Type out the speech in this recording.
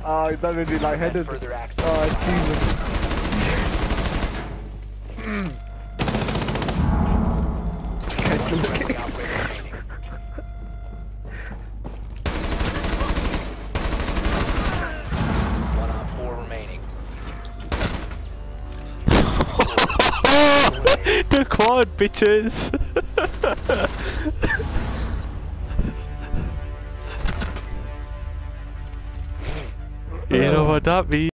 Is that when we lightheaded? Further action. Jesus. Can't kill the Friendly king. operator remaining. One on 4 remaining. The quad, bitches! You know what that means?